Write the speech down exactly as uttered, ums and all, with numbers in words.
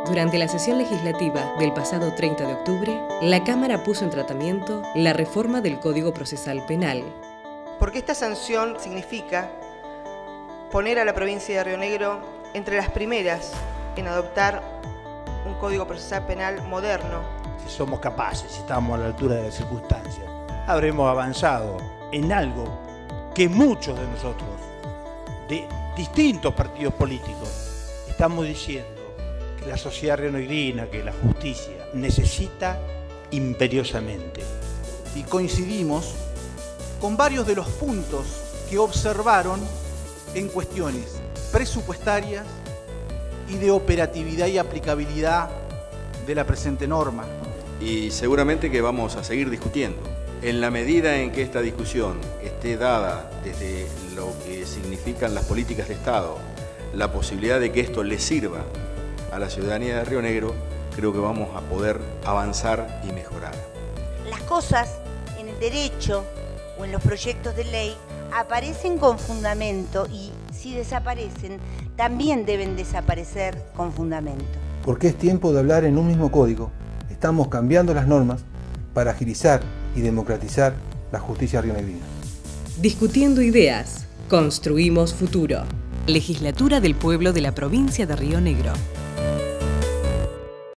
Durante la sesión legislativa del pasado treinta de octubre, la Cámara puso en tratamiento la reforma del Código Procesal Penal. Porque esta sanción significa poner a la provincia de Río Negro entre las primeras en adoptar un Código Procesal Penal moderno. Si somos capaces, si estamos a la altura de las circunstancias, habremos avanzado en algo que muchos de nosotros, de distintos partidos políticos, estamos diciendo que la sociedad rionegrina, que la justicia necesita imperiosamente. Y coincidimos con varios de los puntos que observaron en cuestiones presupuestarias y de operatividad y aplicabilidad de la presente norma. Y seguramente que vamos a seguir discutiendo. En la medida en que esta discusión esté dada desde lo que significan las políticas de Estado, la posibilidad de que esto le sirva a la ciudadanía de Río Negro, creo que vamos a poder avanzar y mejorar. Las cosas en el derecho o en los proyectos de ley aparecen con fundamento y si desaparecen, también deben desaparecer con fundamento. Porque es tiempo de hablar en un mismo código. Estamos cambiando las normas para agilizar y democratizar la justicia rionegrina. Discutiendo ideas, construimos futuro. Legislatura del Pueblo de la Provincia de Río Negro.